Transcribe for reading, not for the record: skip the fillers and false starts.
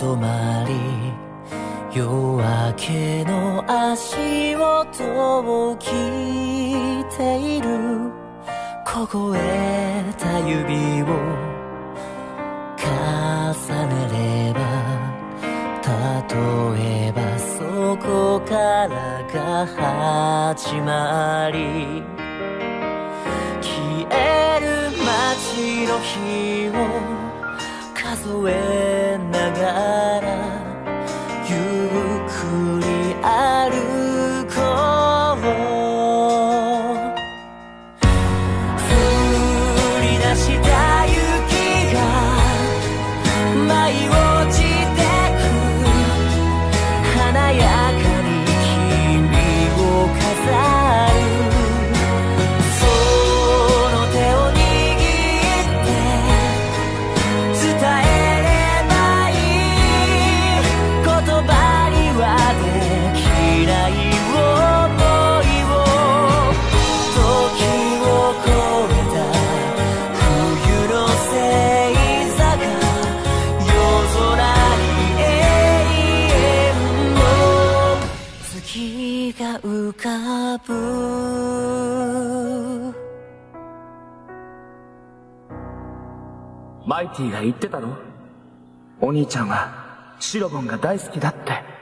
止まり、夜明けの足音を聞いている。凍えた指を重ねれば、例えばそこからが始まり、消える街の日を数えながらゆっくり歩こう。降り出した雪が舞い落ちてく、華やかに君を飾る。その手を握って伝えればいい、言葉にはできない想いを。時を越えた冬の星座が夜空に永遠の月が浮かぶ。 マイティが言ってたろ、お兄ちゃんはシロボンが大好きだって。